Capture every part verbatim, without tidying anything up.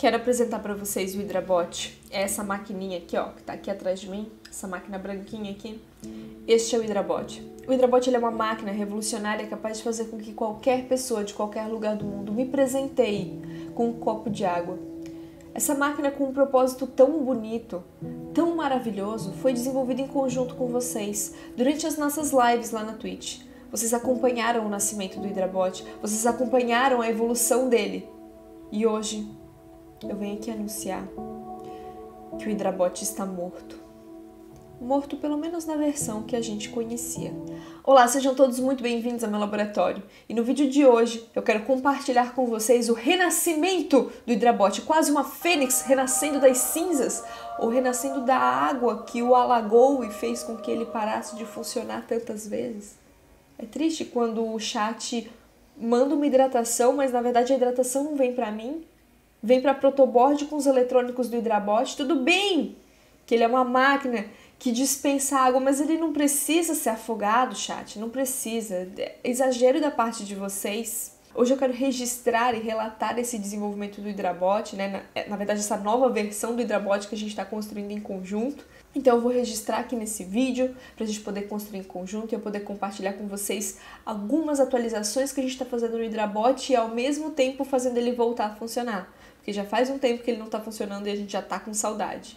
Quero apresentar para vocês o Hydrabot. É essa maquininha aqui, ó, que tá aqui atrás de mim, essa máquina branquinha aqui. Este é o Hydrabot. O Hydrabot ele é uma máquina revolucionária capaz de fazer com que qualquer pessoa de qualquer lugar do mundo me presenteie com um copo de água. Essa máquina com um propósito tão bonito, tão maravilhoso, foi desenvolvida em conjunto com vocês durante as nossas lives lá na Twitch. Vocês acompanharam o nascimento do Hydrabot, vocês acompanharam a evolução dele. E hoje eu venho aqui anunciar que o Hydrabot está morto. Morto pelo menos na versão que a gente conhecia. Olá, sejam todos muito bem-vindos ao meu laboratório. E no vídeo de hoje eu quero compartilhar com vocês o renascimento do Hydrabot, quase uma fênix renascendo das cinzas, ou renascendo da água que o alagou e fez com que ele parasse de funcionar tantas vezes. É triste quando o chat manda uma hidratação, mas na verdade a hidratação não vem para mim, vem para protoboard com os eletrônicos do Hydrabot. Tudo bem que ele é uma máquina que dispensa água, mas ele não precisa ser afogado, chat, não precisa. É exagero da parte de vocês. Hoje eu quero registrar e relatar esse desenvolvimento do Hydrabot, né? Na, na verdade, essa nova versão do Hydrabot que a gente está construindo em conjunto. Então eu vou registrar aqui nesse vídeo para a gente poder construir em conjunto e eu poder compartilhar com vocês algumas atualizações que a gente está fazendo no Hydrabot e ao mesmo tempo fazendo ele voltar a funcionar. Porque já faz um tempo que ele não está funcionando e a gente já está com saudade.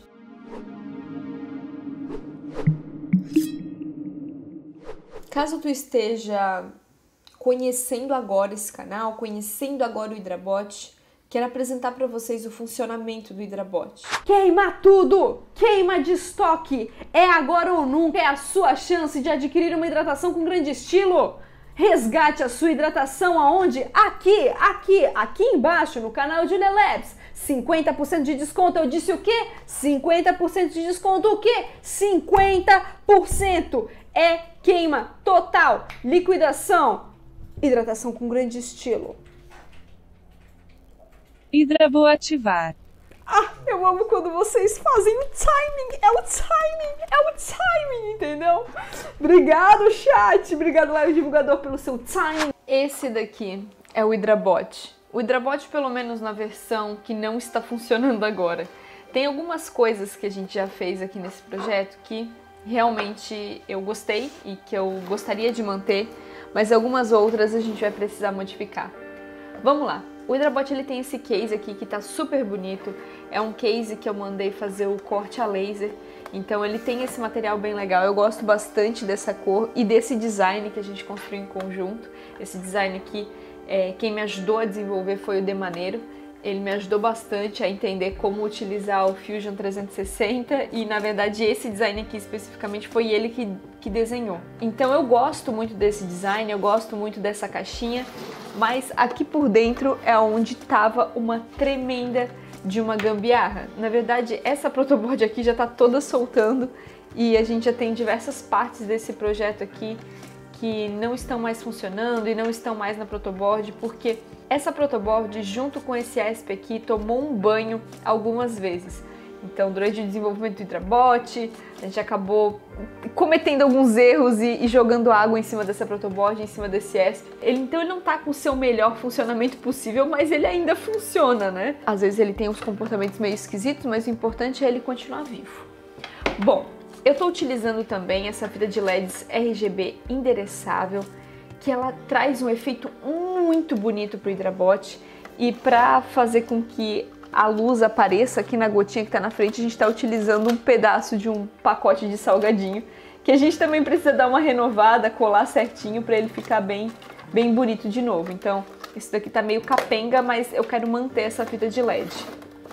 Caso tu esteja conhecendo agora esse canal, conhecendo agora o Hydrabot, quero apresentar para vocês o funcionamento do Hydrabot. Queima tudo! Queima de estoque! É agora ou nunca, é a sua chance de adquirir uma hidratação com grande estilo! Resgate a sua hidratação aonde? Aqui, aqui, aqui embaixo no canal de Unilabs. cinquenta por cento de desconto, eu disse o quê? cinquenta por cento de desconto, o quê? cinquenta por cento! É queima total, liquidação, hidratação com grande estilo. Hydrabot ativar. Ah, eu amo quando vocês fazem o timing, é o timing, é o timing, entendeu? Obrigado, chat, obrigado, live divulgador, pelo seu timing. Esse daqui é o Hydrabot. O Hydrabot, pelo menos na versão que não está funcionando agora. Tem algumas coisas que a gente já fez aqui nesse projeto que realmente eu gostei e que eu gostaria de manter, mas algumas outras a gente vai precisar modificar. Vamos lá. O Hydrabot ele tem esse case aqui que tá super bonito, é um case que eu mandei fazer o corte a laser, então ele tem esse material bem legal, eu gosto bastante dessa cor e desse design que a gente construiu em conjunto. Esse design aqui, é, quem me ajudou a desenvolver foi o Demaneiro, ele me ajudou bastante a entender como utilizar o Fusion trezentos e sessenta e na verdade esse design aqui especificamente foi ele que, que desenhou. Então eu gosto muito desse design, eu gosto muito dessa caixinha, mas aqui por dentro é onde estava uma tremenda de uma gambiarra. Na verdade essa protoboard aqui já está toda soltando e a gente já tem diversas partes desse projeto aqui que não estão mais funcionando e não estão mais na protoboard porque essa protoboard junto com esse E S P aqui tomou um banho algumas vezes. Então durante o desenvolvimento do Hydrabot a gente acabou cometendo alguns erros e, e jogando água em cima dessa protoboard, em cima desse E S P. Ele, então ele não está com o seu melhor funcionamento possível, mas ele ainda funciona, né? Às vezes ele tem uns comportamentos meio esquisitos, mas o importante é ele continuar vivo. Bom, eu estou utilizando também essa fita de L E Ds R G B endereçável, que ela traz um efeito muito bonito para o Hydrabot e para fazer com que a luz apareça aqui na gotinha que está na frente, a gente está utilizando um pedaço de um pacote de salgadinho, que a gente também precisa dar uma renovada, colar certinho para ele ficar bem, bem bonito de novo. Então, isso daqui tá meio capenga, mas eu quero manter essa fita de L E D.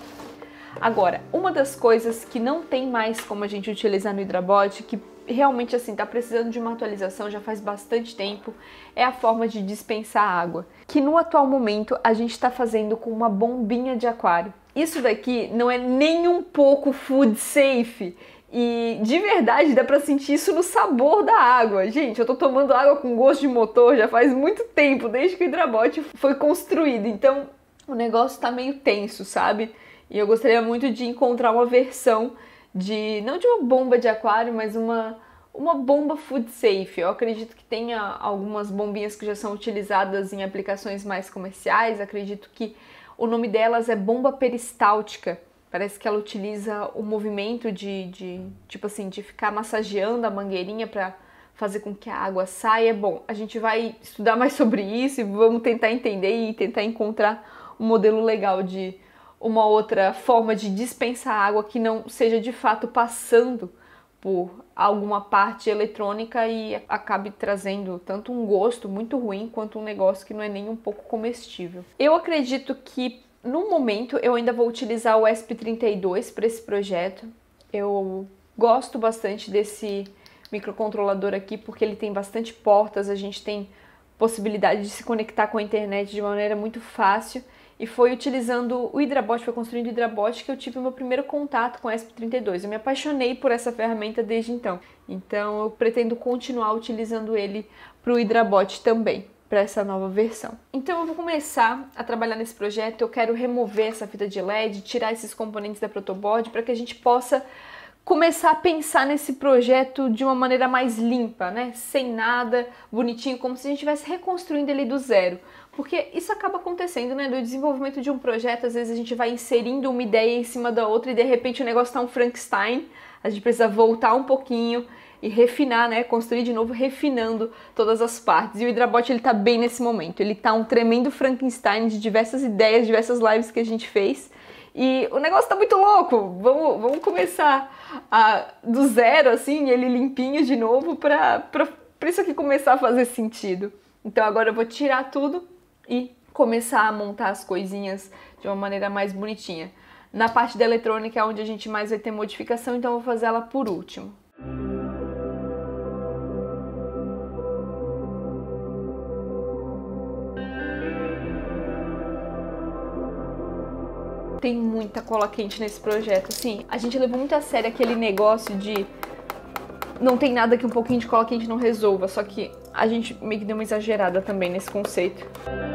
Agora, uma das coisas que não tem mais como a gente utilizar no Hydrabot, que realmente assim tá precisando de uma atualização já faz bastante tempo, é a forma de dispensar água, que no atual momento a gente está fazendo com uma bombinha de aquário. Isso daqui não é nem um pouco food safe e de verdade dá pra sentir isso no sabor da água. Gente, eu tô tomando água com gosto de motor já faz muito tempo, desde que o Hydrabot foi construído, então o negócio tá meio tenso, sabe? E eu gostaria muito de encontrar uma versão de, não de uma bomba de aquário, mas uma, uma bomba food safe. Eu acredito que tenha algumas bombinhas que já são utilizadas em aplicações mais comerciais, acredito que O nome delas é bomba peristáltica. Parece que ela utiliza o movimento de, de tipo assim, de ficar massageando a mangueirinha para fazer com que a água saia. Bom, a gente vai estudar mais sobre isso e vamos tentar entender e tentar encontrar um modelo legal de uma outra forma de dispensar água que não seja de fato passando por alguma parte eletrônica e acabe trazendo tanto um gosto muito ruim quanto um negócio que não é nem um pouco comestível. Eu acredito que no momento eu ainda vou utilizar o E S P trinta e dois para esse projeto. Eu gosto bastante desse microcontrolador aqui porque ele tem bastante portas, a gente tem possibilidade de se conectar com a internet de maneira muito fácil. E foi utilizando o Hydrabot, foi construindo o Hydrabot que eu tive o meu primeiro contato com o E S P trinta e dois. Eu me apaixonei por essa ferramenta desde então. Então eu pretendo continuar utilizando ele para o Hydrabot também, para essa nova versão. Então eu vou começar a trabalhar nesse projeto, eu quero remover essa fita de L E D, tirar esses componentes da protoboard para que a gente possa começar a pensar nesse projeto de uma maneira mais limpa, né? Sem nada, bonitinho, como se a gente estivesse reconstruindo ele do zero. Porque isso acaba acontecendo, né? Do desenvolvimento de um projeto, às vezes a gente vai inserindo uma ideia em cima da outra e de repente o negócio tá um Frankenstein, a gente precisa voltar um pouquinho e refinar, né? Construir de novo, refinando todas as partes. E o Hydrabot, ele tá bem nesse momento, ele tá um tremendo Frankenstein de diversas ideias, diversas lives que a gente fez. E o negócio tá muito louco, vamos, vamos começar a, do zero, assim, ele limpinho de novo pra, pra, pra isso aqui começar a fazer sentido. Então agora eu vou tirar tudo e começar a montar as coisinhas de uma maneira mais bonitinha. Na parte da eletrônica é onde a gente mais vai ter modificação, então eu vou fazer ela por último. Tem muita cola quente nesse projeto, assim, a gente levou muito a sério aquele negócio de não tem nada que um pouquinho de cola quente não resolva, só que a gente meio que deu uma exagerada também nesse conceito.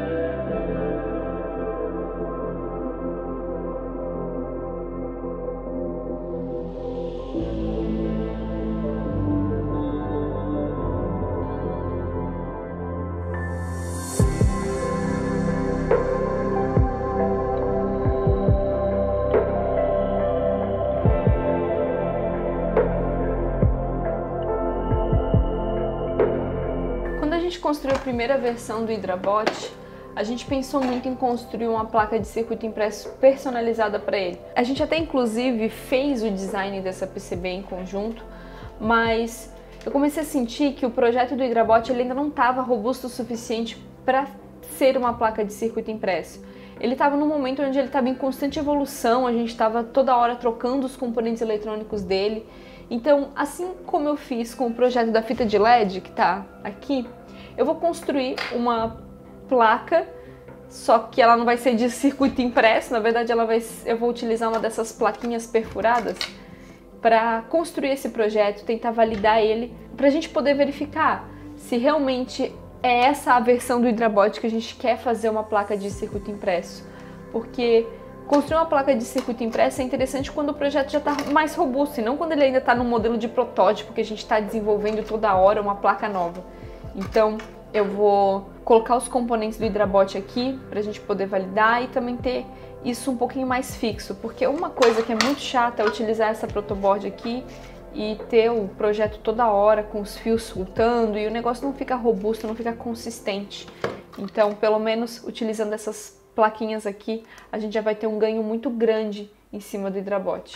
Quando a gente construiu a primeira versão do Hydrabot, a gente pensou muito em construir uma placa de circuito impresso personalizada para ele. A gente até inclusive fez o design dessa P C B em conjunto, mas eu comecei a sentir que o projeto do Hydrabot ele ainda não estava robusto o suficiente para ser uma placa de circuito impresso. Ele estava num momento onde ele estava em constante evolução, a gente estava toda hora trocando os componentes eletrônicos dele. Então, assim como eu fiz com o projeto da fita de L E D, que está aqui, eu vou construir uma placa, só que ela não vai ser de circuito impresso, na verdade ela vai, eu vou utilizar uma dessas plaquinhas perfuradas para construir esse projeto, tentar validar ele, para a gente poder verificar se realmente é essa a versão do Hydrabot que a gente quer fazer uma placa de circuito impresso. Porque construir uma placa de circuito impresso é interessante quando o projeto já está mais robusto, e não quando ele ainda está no modelo de protótipo que a gente está desenvolvendo toda hora uma placa nova. Então eu vou colocar os componentes do Hydrabot aqui para a gente poder validar e também ter isso um pouquinho mais fixo, porque uma coisa que é muito chata é utilizar essa protoboard aqui e ter o projeto toda hora com os fios soltando e o negócio não fica robusto, não fica consistente. Então, pelo menos utilizando essas plaquinhas aqui, a gente já vai ter um ganho muito grande em cima do Hydrabot.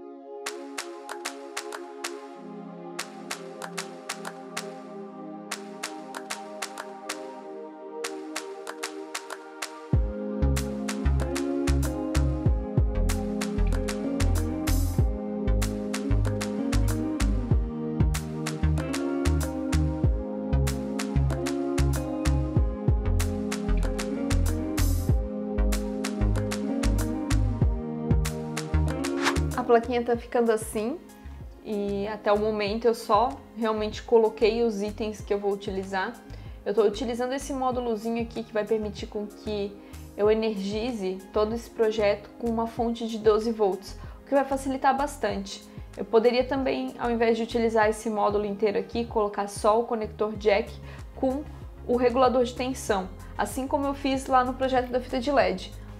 A plaquinha tá ficando assim e até o momento eu só realmente coloquei os itens que eu vou utilizar. Eu tô utilizando esse módulozinho aqui que vai permitir com que eu energize todo esse projeto com uma fonte de doze volts, o que vai facilitar bastante. Eu poderia também, ao invés de utilizar esse módulo inteiro aqui, colocar só o conector jack com o regulador de tensão, assim como eu fiz lá no projeto da fita de L E D.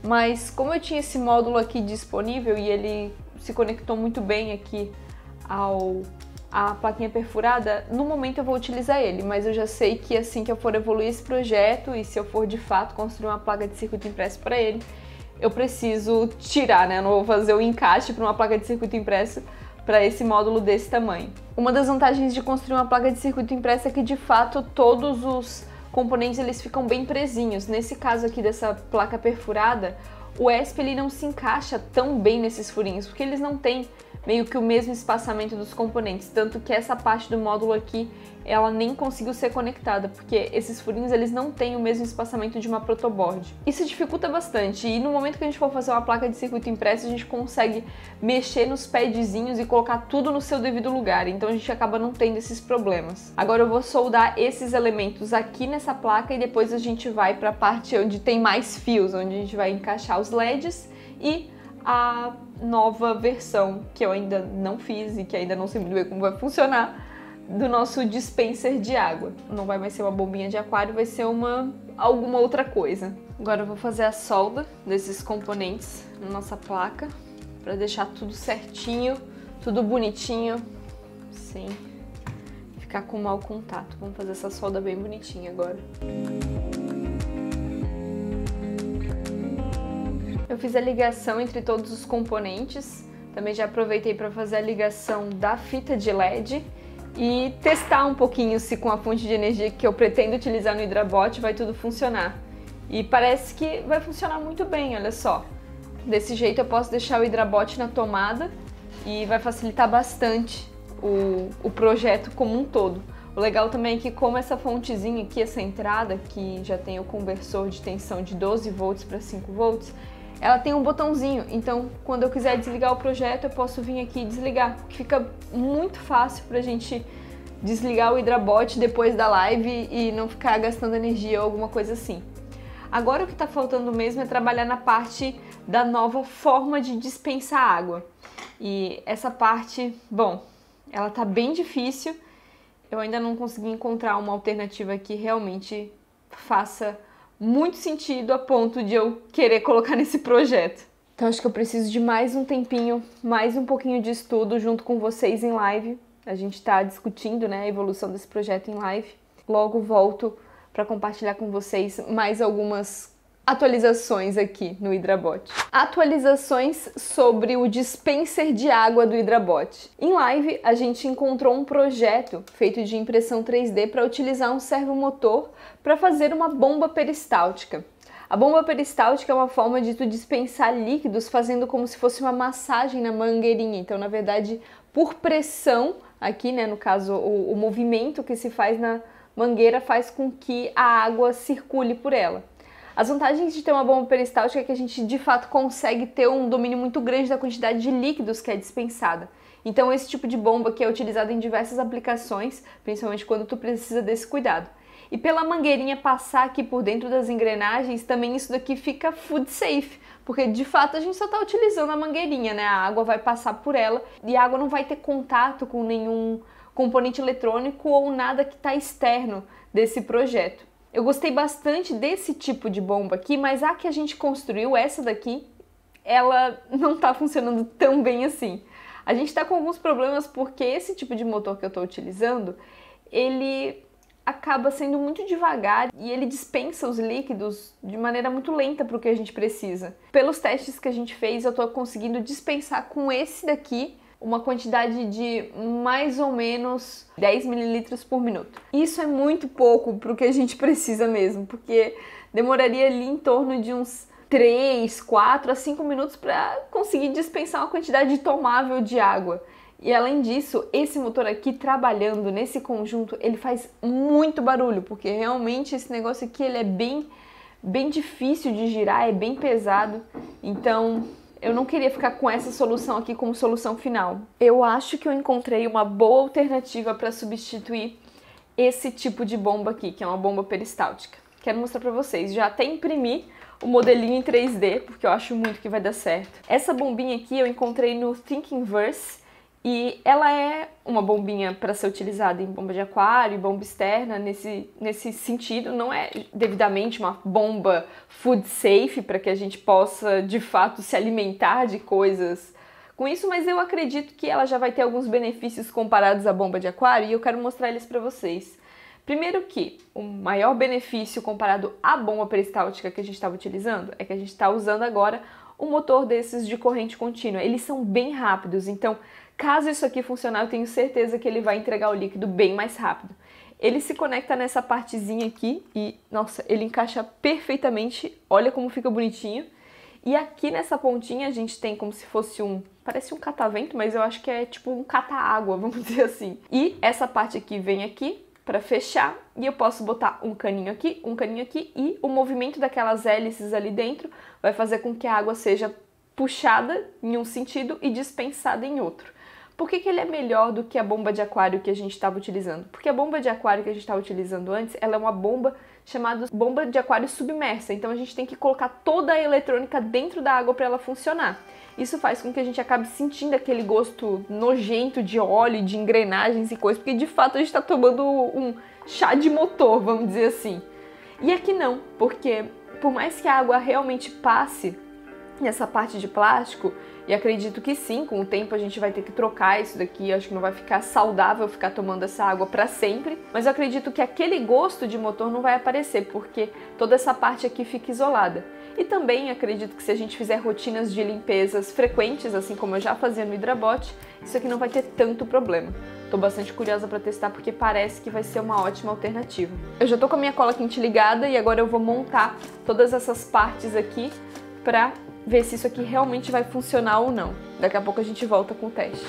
mas como eu tinha esse módulo aqui disponível e ele se conectou muito bem aqui ao a plaquinha perfurada, no momento eu vou utilizar ele, mas eu já sei que assim que eu for evoluir esse projeto e se eu for de fato construir uma placa de circuito impresso para ele, eu preciso tirar, né? Eu não vou fazer o encaixe para uma placa de circuito impresso para esse módulo desse tamanho. Uma das vantagens de construir uma placa de circuito impresso é que de fato todos os componentes eles ficam bem presinhos. Nesse caso aqui dessa placa perfurada, o E S P ele não se encaixa tão bem nesses furinhos, porque eles não têm meio que o mesmo espaçamento dos componentes, tanto que essa parte do módulo aqui, ela nem conseguiu ser conectada, porque esses furinhos eles não têm o mesmo espaçamento de uma protoboard. Isso dificulta bastante, e no momento que a gente for fazer uma placa de circuito impresso, a gente consegue mexer nos padzinhos e colocar tudo no seu devido lugar, então a gente acaba não tendo esses problemas. Agora eu vou soldar esses elementos aqui nessa placa e depois a gente vai para a parte onde tem mais fios, onde a gente vai encaixar os L E Ds e a nova versão, que eu ainda não fiz e que ainda não sei muito bem como vai funcionar, do nosso dispenser de água. Não vai mais ser uma bombinha de aquário, vai ser uma alguma outra coisa. Agora eu vou fazer a solda desses componentes na nossa placa, para deixar tudo certinho, tudo bonitinho, sem ficar com mau contato. Vamos fazer essa solda bem bonitinha agora. Eu fiz a ligação entre todos os componentes, também já aproveitei para fazer a ligação da fita de L E D e testar um pouquinho se com a fonte de energia que eu pretendo utilizar no Hidrabot vai tudo funcionar. E parece que vai funcionar muito bem, olha só. Desse jeito eu posso deixar o Hidrabot na tomada e vai facilitar bastante o, o projeto como um todo. O legal também é que como essa fontezinha aqui, essa entrada, que já tem o conversor de tensão de doze volts para cinco volts, ela tem um botãozinho, então quando eu quiser desligar o projeto eu posso vir aqui e desligar, que fica muito fácil pra gente desligar o Hidrabot depois da live e não ficar gastando energia ou alguma coisa assim. Agora o que tá faltando mesmo é trabalhar na parte da nova forma de dispensar água. E essa parte, bom, ela tá bem difícil, eu ainda não consegui encontrar uma alternativa que realmente faça muito sentido a ponto de eu querer colocar nesse projeto. Então acho que eu preciso de mais um tempinho, mais um pouquinho de estudo junto com vocês em live. A gente está discutindo, né, a evolução desse projeto em live. Logo volto para compartilhar com vocês mais algumas atualizações aqui no Hidrabot. Atualizações sobre o dispenser de água do Hidrabot. Em live, a gente encontrou um projeto feito de impressão três D para utilizar um servomotor para fazer uma bomba peristáltica. A bomba peristáltica é uma forma de tu dispensar líquidos fazendo como se fosse uma massagem na mangueirinha. Então, na verdade, por pressão, aqui, né, no caso, o, o movimento que se faz na mangueira faz com que a água circule por ela. As vantagens de ter uma bomba peristáltica é que a gente de fato consegue ter um domínio muito grande da quantidade de líquidos que é dispensada. Então esse tipo de bomba que é utilizado em diversas aplicações, principalmente quando tu precisa desse cuidado. E pela mangueirinha passar aqui por dentro das engrenagens, também isso daqui fica food safe, porque de fato a gente só está utilizando a mangueirinha, né? A água vai passar por ela e a água não vai ter contato com nenhum componente eletrônico ou nada que está externo desse projeto. Eu gostei bastante desse tipo de bomba aqui, mas a que a gente construiu, essa daqui, ela não tá funcionando tão bem assim. A gente tá com alguns problemas porque esse tipo de motor que eu tô utilizando, ele acaba sendo muito devagar e ele dispensa os líquidos de maneira muito lenta para o que a gente precisa. Pelos testes que a gente fez, eu tô conseguindo dispensar com esse daqui uma quantidade de mais ou menos dez mililitros por minuto. Isso é muito pouco para o que a gente precisa mesmo, porque demoraria ali em torno de uns três, quatro a cinco minutos para conseguir dispensar uma quantidade tomável de água. E além disso, esse motor aqui trabalhando nesse conjunto, ele faz muito barulho, porque realmente esse negócio aqui ele é bem, bem difícil de girar, é bem pesado, então eu não queria ficar com essa solução aqui como solução final. Eu acho que eu encontrei uma boa alternativa para substituir esse tipo de bomba aqui, que é uma bomba peristáltica. Quero mostrar para vocês. Já até imprimi o modelinho em três D, porque eu acho muito que vai dar certo. Essa bombinha aqui eu encontrei no Thingiverse E ela é uma bombinha para ser utilizada em bomba de aquário e bomba externa, nesse, nesse sentido. Não é devidamente uma bomba food safe para que a gente possa, de fato, se alimentar de coisas com isso, mas eu acredito que ela já vai ter alguns benefícios comparados à bomba de aquário e eu quero mostrar eles para vocês. Primeiro que o maior benefício comparado à bomba peristáltica que a gente estava utilizando é que a gente está usando agora um motor desses de corrente contínua. Eles são bem rápidos, então caso isso aqui funcionar, eu tenho certeza que ele vai entregar o líquido bem mais rápido. Ele se conecta nessa partezinha aqui e, nossa, ele encaixa perfeitamente, olha como fica bonitinho. E aqui nessa pontinha a gente tem como se fosse um, parece um catavento, mas eu acho que é tipo um cata-água, vamos dizer assim. E essa parte aqui vem aqui para fechar e eu posso botar um caninho aqui, um caninho aqui e o movimento daquelas hélices ali dentro vai fazer com que a água seja puxada em um sentido e dispensada em outro. Por que que ele é melhor do que a bomba de aquário que a gente estava utilizando? Porque a bomba de aquário que a gente estava utilizando antes, ela é uma bomba chamada bomba de aquário submersa. Então a gente tem que colocar toda a eletrônica dentro da água para ela funcionar. Isso faz com que a gente acabe sentindo aquele gosto nojento de óleo, de engrenagens e coisas, porque de fato a gente está tomando um chá de motor, vamos dizer assim. E aqui não, porque por mais que a água realmente passe nessa parte de plástico, e acredito que sim, com o tempo a gente vai ter que trocar isso daqui, acho que não vai ficar saudável ficar tomando essa água para sempre, mas eu acredito que aquele gosto de motor não vai aparecer, porque toda essa parte aqui fica isolada. E também acredito que se a gente fizer rotinas de limpezas frequentes, assim como eu já fazia no Hidrabot, isso aqui não vai ter tanto problema. Tô bastante curiosa para testar porque parece que vai ser uma ótima alternativa. Eu já tô com a minha cola quente ligada e agora eu vou montar todas essas partes aqui para ver se isso aqui realmente vai funcionar ou não. Daqui a pouco a gente volta com o teste.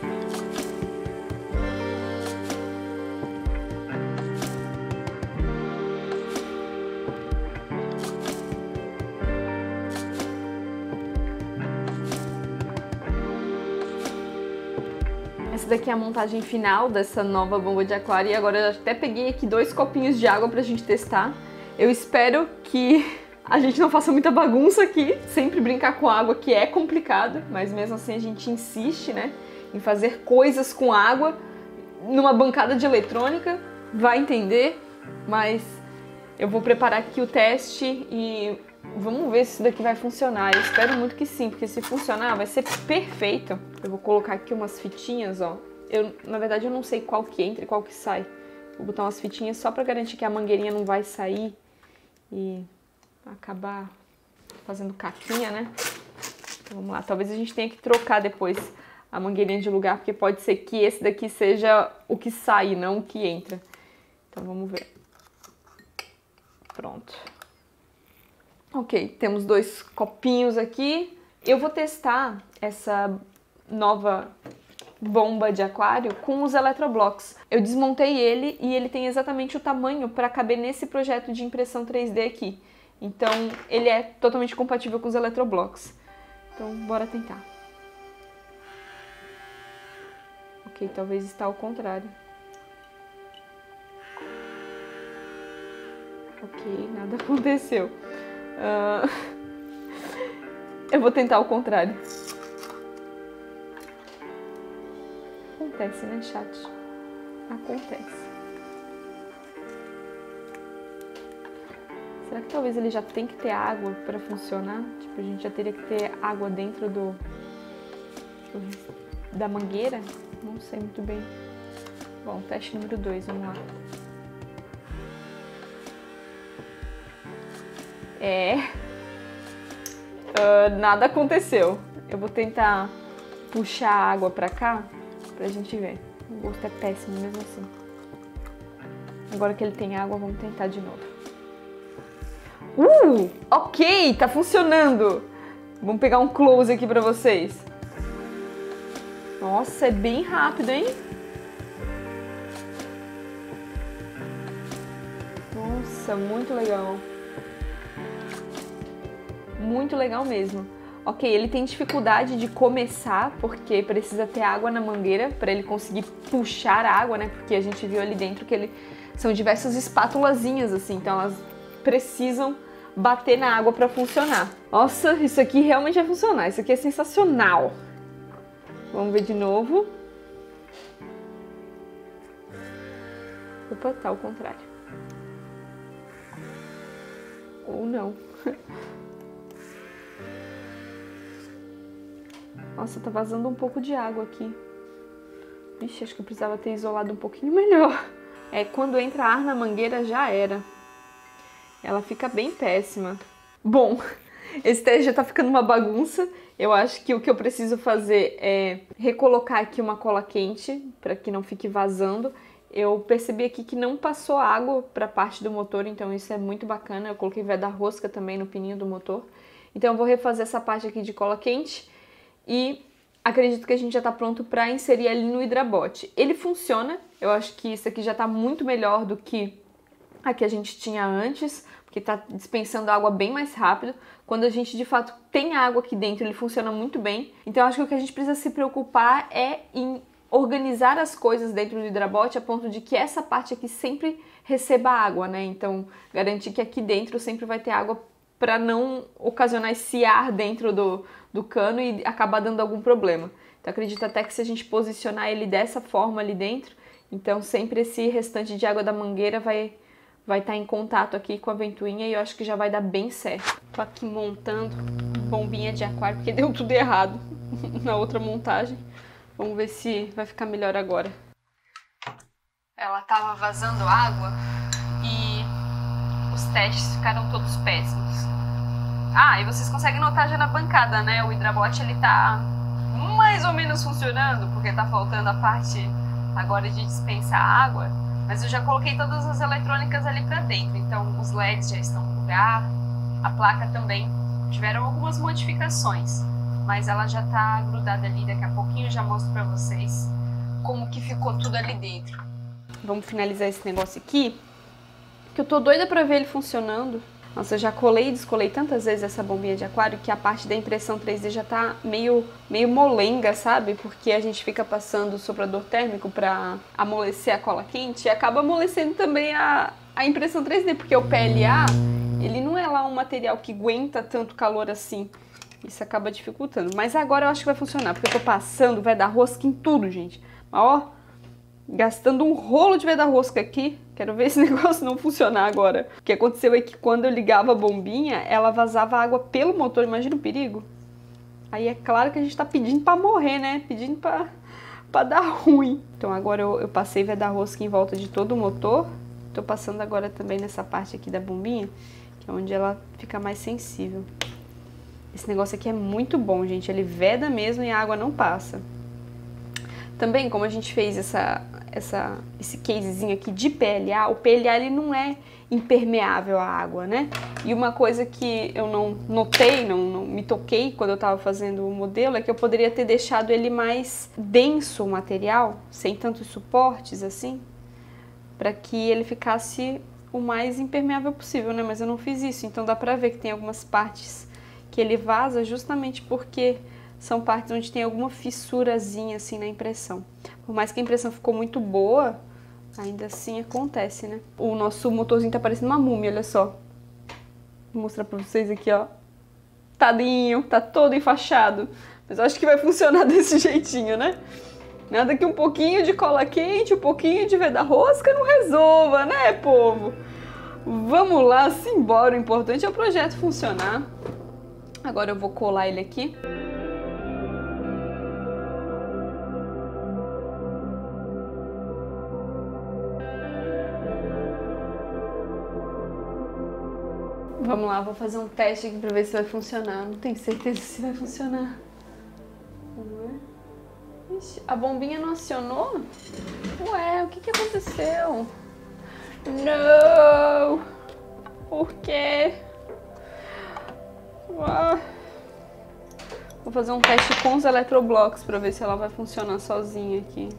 Essa daqui é a montagem final dessa nova bomba de aquário e agora eu até peguei aqui dois copinhos de água pra gente testar. Eu espero que a gente não faça muita bagunça aqui, sempre brincar com água que é complicado, mas mesmo assim a gente insiste, né, em fazer coisas com água numa bancada de eletrônica, vai entender, mas eu vou preparar aqui o teste e vamos ver se isso daqui vai funcionar. Eu espero muito que sim, porque se funcionar vai ser perfeito. Eu vou colocar aqui umas fitinhas, ó. Eu, na verdade eu não sei qual que entra e qual que sai. Vou botar umas fitinhas só pra garantir que a mangueirinha não vai sair e acabar fazendo caquinha, né? Então, vamos lá, talvez a gente tenha que trocar depois a mangueirinha de lugar, porque pode ser que esse daqui seja o que sai, não o que entra. Então vamos ver. Pronto. Ok, temos dois copinhos aqui. Eu vou testar essa nova bomba de aquário com os eletroblocks. Eu desmontei ele e ele tem exatamente o tamanho para caber nesse projeto de impressão três D aqui. Então, ele é totalmente compatível com os eletroblocks. Então, bora tentar. Ok, talvez está ao contrário. Ok, nada aconteceu. Uh... Eu vou tentar ao contrário. Acontece, né, chat? Acontece. Será que talvez ele já tem que ter água para funcionar? Tipo, a gente já teria que ter água dentro do, do da mangueira? Não sei muito bem. Bom, teste número dois, vamos lá. É... Uh, nada aconteceu. Eu vou tentar puxar a água pra cá pra gente ver. O gosto é péssimo mesmo assim. Agora que ele tem água, vamos tentar de novo. Uh, ok, tá funcionando. Vamos pegar um close aqui pra vocês. Nossa, é bem rápido, hein? Nossa, muito legal. Muito legal mesmo. Ok, ele tem dificuldade de começar, porque precisa ter água na mangueira para ele conseguir puxar a água, né? Porque a gente viu ali dentro que ele são diversas espátulazinhas, assim, então elas precisam bater na água para funcionar. Nossa, isso aqui realmente vai funcionar, isso aqui é sensacional. Vamos ver de novo. Opa, tá ao contrário. Ou não. Nossa, tá vazando um pouco de água aqui. Vixe, acho que eu precisava ter isolado um pouquinho melhor. É, quando entra ar na mangueira já era. Ela fica bem péssima. Bom, esse teste já tá ficando uma bagunça. Eu acho que o que eu preciso fazer é recolocar aqui uma cola quente para que não fique vazando. Eu percebi aqui que não passou água para a parte do motor, então isso é muito bacana. Eu coloquei veda-rosca também no pininho do motor. Então eu vou refazer essa parte aqui de cola quente e acredito que a gente já está pronto para inserir ali no hidrabote. Ele funciona, eu acho que isso aqui já está muito melhor do que a que a gente tinha antes, porque está dispensando água bem mais rápido. Quando a gente de fato tem água aqui dentro, ele funciona muito bem. Então eu acho que o que a gente precisa se preocupar é em organizar as coisas dentro do hidrabote a ponto de que essa parte aqui sempre receba água, né? Então garantir que aqui dentro sempre vai ter água para não ocasionar esse ar dentro do, do cano e acabar dando algum problema. Então acredito até que se a gente posicionar ele dessa forma ali dentro, então sempre esse restante de água da mangueira vai vai estar em contato aqui com a ventoinha e eu acho que já vai dar bem certo. Tô aqui montando bombinha de aquário porque deu tudo errado na outra montagem. Vamos ver se vai ficar melhor agora. Ela tava vazando água e os testes ficaram todos péssimos. Ah, e vocês conseguem notar já na bancada, né? O hidrabote ele tá mais ou menos funcionando, porque tá faltando a parte agora de dispensar água. Mas eu já coloquei todas as eletrônicas ali pra dentro, então os L E Ds já estão no lugar, a placa também. Tiveram algumas modificações, mas ela já tá grudada ali, daqui a pouquinho eu já mostro pra vocês como que ficou tudo ali dentro. Vamos finalizar esse negócio aqui, que eu tô doida pra ver ele funcionando. Nossa, eu já colei e descolei tantas vezes essa bombinha de aquário que a parte da impressão três D já tá meio, meio molenga, sabe? Porque a gente fica passando o soprador térmico pra amolecer a cola quente e acaba amolecendo também a, a impressão três D, porque o P L A, ele não é lá um material que aguenta tanto calor assim. Isso acaba dificultando. Mas agora eu acho que vai funcionar, porque eu tô passando veda-rosca em tudo, gente. Mas, ó, gastando um rolo de veda-rosca aqui. Quero ver esse negócio não funcionar agora. O que aconteceu é que quando eu ligava a bombinha, ela vazava água pelo motor. Imagina o perigo. Aí é claro que a gente tá pedindo pra morrer, né? Pedindo pra, pra dar ruim. Então agora eu, eu passei veda-rosca em volta de todo o motor. Tô passando agora também nessa parte aqui da bombinha, que é onde ela fica mais sensível. Esse negócio aqui é muito bom, gente. Ele veda mesmo e a água não passa. Também, como a gente fez essa, essa, esse casezinho aqui de P L A, o P L A ele não é impermeável à água, né? E uma coisa que eu não notei, não, não me toquei quando eu estava fazendo o modelo, é que eu poderia ter deixado ele mais denso, o material, sem tantos suportes assim, para que ele ficasse o mais impermeável possível, né? Mas eu não fiz isso, então dá pra ver que tem algumas partes que ele vaza justamente porque são partes onde tem alguma fissurazinha assim na impressão. Por mais que a impressão ficou muito boa, ainda assim acontece, né? O nosso motorzinho tá parecendo uma múmia, olha só. Vou mostrar pra vocês aqui, ó. Tadinho, tá todo enfaixado. Mas eu acho que vai funcionar desse jeitinho, né? Nada que um pouquinho de cola quente, um pouquinho de veda-rosca não resolva, né, povo? Vamos lá, simbora. O importante é o projeto funcionar. Agora eu vou colar ele aqui. Vamos lá, vou fazer um teste aqui pra ver se vai funcionar. Não tenho certeza se vai funcionar. Vamos ver. Ixi, a bombinha não acionou? Ué, o que que aconteceu? Não! Por quê? Ué. Vou fazer um teste com os eletroblocos pra ver se ela vai funcionar sozinha aqui.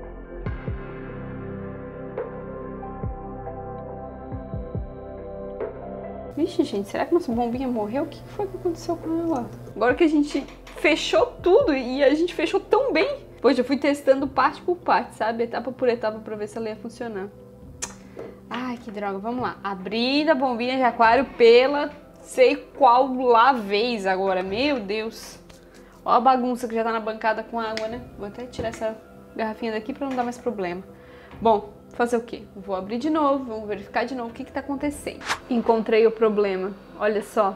Vixe, gente, será que nossa bombinha morreu? O que foi que aconteceu com ela? Agora que a gente fechou tudo e a gente fechou tão bem. Poxa, eu fui testando parte por parte, sabe? Etapa por etapa pra ver se ela ia funcionar. Ai, que droga. Vamos lá. Abrindo a bombinha de aquário pela sei qual lá vez agora. Meu Deus. Ó a bagunça que já tá na bancada com água, né? Vou até tirar essa garrafinha daqui para não dar mais problema. Bom, fazer o quê? Vou abrir de novo, vamos verificar de novo o que está acontecendo. Encontrei o problema, olha só.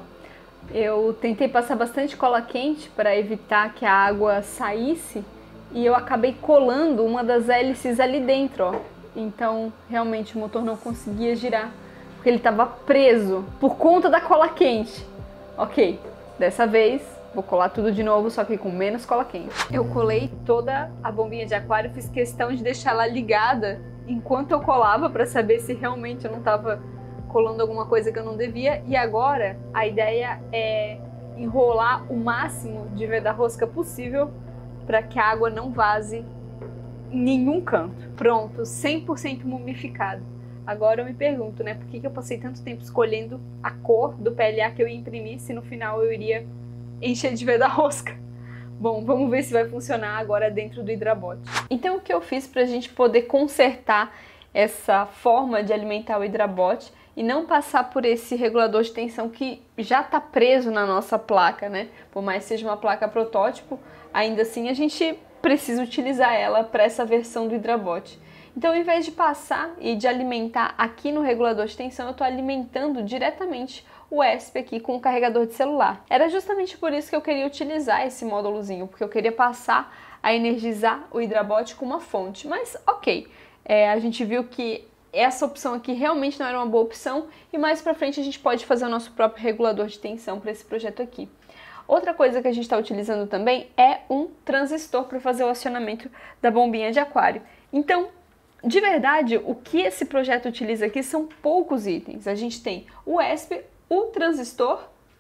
Eu tentei passar bastante cola quente para evitar que a água saísse e eu acabei colando uma das hélices ali dentro, ó. Então, realmente, o motor não conseguia girar, porque ele estava preso por conta da cola quente. Ok, dessa vez vou colar tudo de novo, só que com menos cola quente. Eu colei toda a bombinha de aquário, fiz questão de deixar ela ligada enquanto eu colava para saber se realmente eu não estava colando alguma coisa que eu não devia. E agora a ideia é enrolar o máximo de veda-rosca possível para que a água não vaze em nenhum canto. Pronto, cem por cento mumificado. Agora eu me pergunto, né, por que que eu passei tanto tempo escolhendo a cor do P L A que eu ia imprimir se no final eu iria encher de veda-rosca? Bom, vamos ver se vai funcionar agora dentro do Hidrabot. Então o que eu fiz para a gente poder consertar essa forma de alimentar o Hidrabot e não passar por esse regulador de tensão que já está preso na nossa placa, né? Por mais que seja uma placa protótipo, ainda assim a gente precisa utilizar ela para essa versão do Hidrabot. Então, ao invés de passar e de alimentar aqui no regulador de tensão, eu estou alimentando diretamente o E S P aqui com o carregador de celular. Era justamente por isso que eu queria utilizar esse módulozinho, porque eu queria passar a energizar o Hidrabot com uma fonte. Mas, ok, é, a gente viu que essa opção aqui realmente não era uma boa opção e mais pra frente a gente pode fazer o nosso próprio regulador de tensão para esse projeto aqui. Outra coisa que a gente está utilizando também é um transistor para fazer o acionamento da bombinha de aquário. Então, de verdade, o que esse projeto utiliza aqui são poucos itens. A gente tem o E S P, o transistor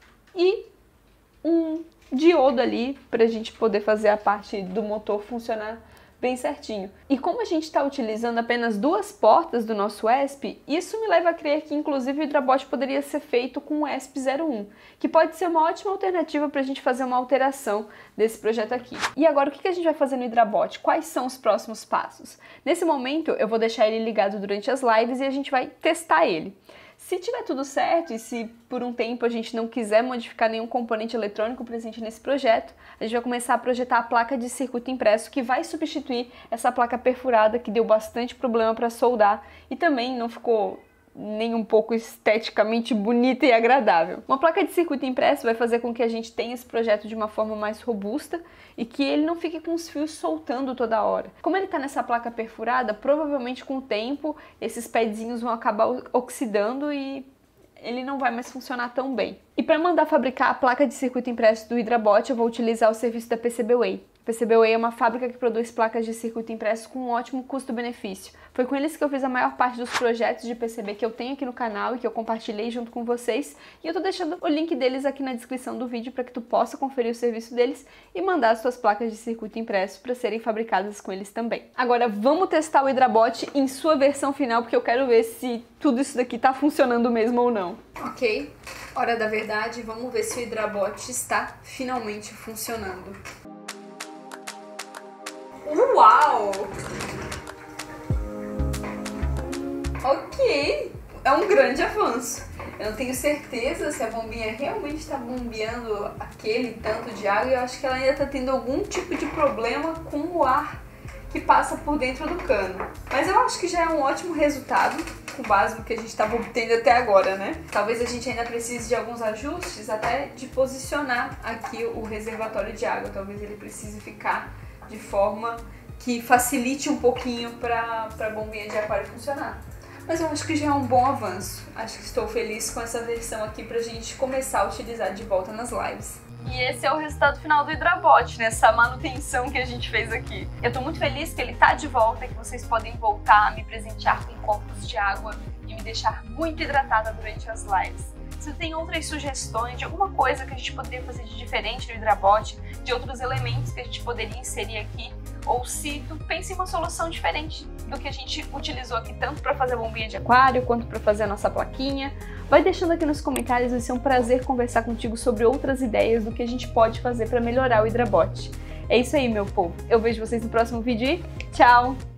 e um diodo ali para a gente poder fazer a parte do motor funcionar bem certinho. E como a gente está utilizando apenas duas portas do nosso E S P, isso me leva a crer que inclusive o Hidrabot poderia ser feito com o E S P zero um, que pode ser uma ótima alternativa para a gente fazer uma alteração desse projeto aqui. E agora o que a gente vai fazer no Hidrabot? Quais são os próximos passos? Nesse momento eu vou deixar ele ligado durante as lives e a gente vai testar ele. Se tiver tudo certo e se por um tempo a gente não quiser modificar nenhum componente eletrônico presente nesse projeto, a gente vai começar a projetar a placa de circuito impresso que vai substituir essa placa perfurada que deu bastante problema para soldar e também não ficou nem um pouco esteticamente bonita e agradável. Uma placa de circuito impresso vai fazer com que a gente tenha esse projeto de uma forma mais robusta e que ele não fique com os fios soltando toda hora. Como ele está nessa placa perfurada, provavelmente com o tempo esses padzinhos vão acabar oxidando e ele não vai mais funcionar tão bem. E para mandar fabricar a placa de circuito impresso do Hidrabot, eu vou utilizar o serviço da PCBWay. A PCBWay é uma fábrica que produz placas de circuito impresso com um ótimo custo-benefício. Foi com eles que eu fiz a maior parte dos projetos de P C B que eu tenho aqui no canal e que eu compartilhei junto com vocês. E eu tô deixando o link deles aqui na descrição do vídeo para que tu possa conferir o serviço deles e mandar as suas placas de circuito impresso para serem fabricadas com eles também. Agora vamos testar o Hidrabot em sua versão final, porque eu quero ver se tudo isso daqui tá funcionando mesmo ou não. Ok, hora da verdade, vamos ver se o Hidrabot está finalmente funcionando. Uau! Ok, é um grande avanço. Eu não tenho certeza se a bombinha realmente está bombeando aquele tanto de água e eu acho que ela ainda está tendo algum tipo de problema com o ar que passa por dentro do cano. Mas eu acho que já é um ótimo resultado, com base no que a gente estava obtendo até agora, né? Talvez a gente ainda precise de alguns ajustes, até de posicionar aqui o reservatório de água. Talvez ele precise ficar de forma que facilite um pouquinho para a bombinha de aquário funcionar. Mas eu acho que já é um bom avanço. Acho que estou feliz com essa versão aqui pra gente começar a utilizar de volta nas lives. E esse é o resultado final do Hidrabot, nessa manutenção que a gente fez aqui. Eu tô muito feliz que ele tá de volta e que vocês podem voltar a me presentear com copos de água e me deixar muito hidratada durante as lives. Se tem outras sugestões de alguma coisa que a gente poderia fazer de diferente no Hidrabot, de outros elementos que a gente poderia inserir aqui, ou se tu pensa em uma solução diferente do que a gente utilizou aqui, tanto para fazer a bombinha de aquário, quanto para fazer a nossa plaquinha, vai deixando aqui nos comentários, vai ser um prazer conversar contigo sobre outras ideias do que a gente pode fazer para melhorar o Hidrabot. É isso aí, meu povo. Eu vejo vocês no próximo vídeo e tchau!